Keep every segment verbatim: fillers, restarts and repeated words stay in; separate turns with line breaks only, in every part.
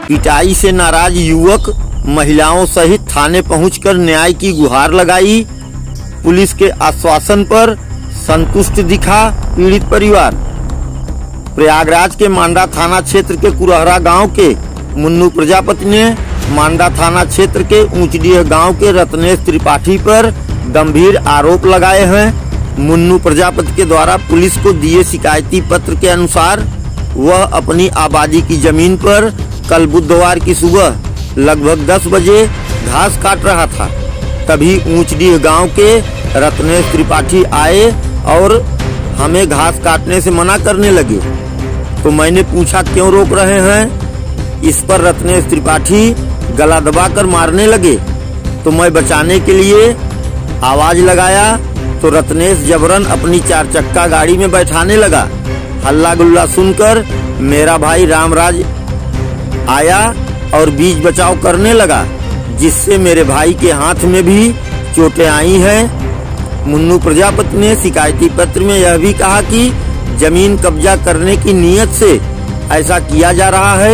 पिटाई से नाराज युवक महिलाओं सहित थाने पहुंचकर न्याय की गुहार लगाई। पुलिस के आश्वासन पर संतुष्ट दिखा पीड़ित परिवार। प्रयागराज के मांडा थाना क्षेत्र के कुरहरा गांव के मुन्नू प्रजापति ने मांडा थाना क्षेत्र के ऊंचडीह गांव के रत्नेश त्रिपाठी पर गंभीर आरोप लगाए हैं। मुन्नू प्रजापति के द्वारा पुलिस को दिए शिकायती पत्र के अनुसार वह अपनी आबादी की जमीन पर कल बुधवार की सुबह लगभग दस बजे घास काट रहा था। तभी ऊंचडीह गांव के रत्नेश त्रिपाठी आए और हमें घास काटने से मना करने लगे। तो मैंने पूछा क्यों रोक रहे हैं। इस पर रत्नेश त्रिपाठी गला दबाकर मारने लगे। तो मैं बचाने के लिए आवाज लगाया तो रत्नेश जबरन अपनी चार चक्का गाड़ी में बैठाने लगा। हल्ला गुल्ला सुनकर मेरा भाई रामराज आया और बीच बचाव करने लगा, जिससे मेरे भाई के हाथ में भी चोटें आई हैं। मुन्नू प्रजापति ने शिकायती पत्र में यह भी कहा कि जमीन कब्जा करने की नीयत से ऐसा किया जा रहा है।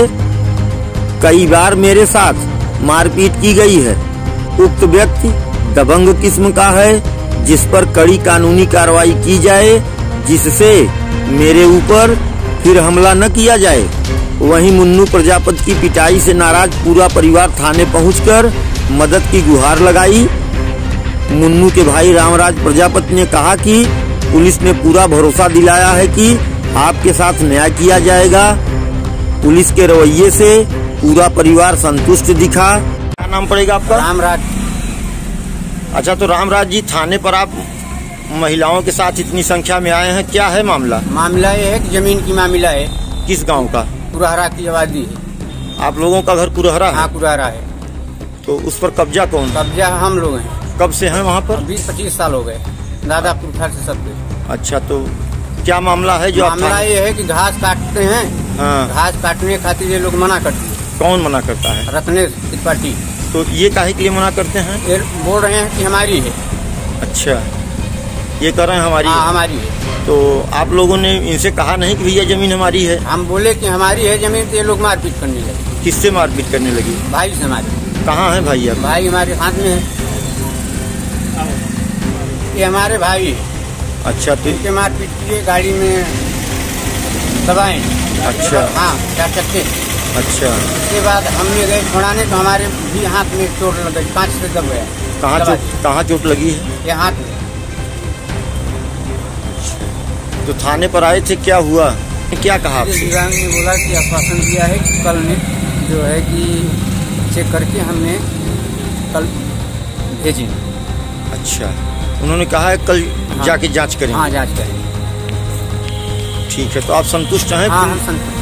कई बार मेरे साथ मारपीट की गई है। उक्त व्यक्ति दबंग किस्म का है, जिस पर कड़ी कानूनी कार्रवाई की जाए, जिससे मेरे ऊपर फिर हमला न किया जाए। वहीं मुन्नू प्रजापति की पिटाई से नाराज पूरा परिवार थाने पहुंचकर मदद की गुहार लगाई। मुन्नू के भाई रामराज प्रजापति ने कहा कि पुलिस ने पूरा भरोसा दिलाया है कि आपके साथ न्याय किया जाएगा। पुलिस के रवैये से पूरा परिवार संतुष्ट दिखा। क्या नाम पड़ेगा आपका?
रामराज।
अच्छा, तो रामराज जी, थाने पर आप महिलाओं के साथ इतनी संख्या में आए हैं, क्या है मामला?
मामला ये है कि जमीन की मामला है।
किस गांव का?
कुरहरा की आबादी है।
आप लोगों का घर कुरहरा है?
हाँ, कुरहरा है।
तो उस पर कब्जा कौन?
कब्जा हम लोग हैं।
कब से हैं वहाँ पर?
बीस पच्चीस साल हो गए, दादा पुरखा से सब।
अच्छा, तो क्या मामला है जो
मामला ये है कि घास काटते हैं।
हाँ।
घास काटने खातिर ये लोग मना करते हैं।
कौन मना करता है?
रत्नेश त्रिपाठी।
तो ये काहे के लिए मना करते हैं?
ये बोल रहे हैं कि हमारी है।
अच्छा, ये कर रहे हैं हमारी?
हाँ, हमारी है।
तो आप लोगों ने इनसे कहा नहीं कि भैया जमीन हमारी है?
हम बोले कि हमारी है जमीन, तो ये लोग मारपीट करने लगे।
किससे मारपीट करने लगी?
भाई से हमारे।
कहाँ है भाई? अब
भाई हमारे हाथ में है। ये हमारे भाई है।
अच्छा, तो
इनके मारपीट किए, गाड़ी में दबाए।
अच्छा।
हाँ, चार चक्के।
अच्छा,
उसके बाद हमने गए छुड़ाने तो हमारे भी हाथ में चोट लग गई, पाँच से दब गया।
कहाँ चोट कहाँ चोट लगी है?
ये हाथ में।
तो थाने पर आए थे, क्या हुआ, क्या कहा आपसे?
विभाग ने बोला कि आश्वासन दिया है कि कल ने जो है कि चेक करके हमने कल भेजी।
अच्छा, उन्होंने कहा है कल
हाँ।
जाके जांच करेंगे?
हाँ, जांच करेंगे।
ठीक है, तो आप संतुष्ट हैं?
हाँ, हम संतुष्ट।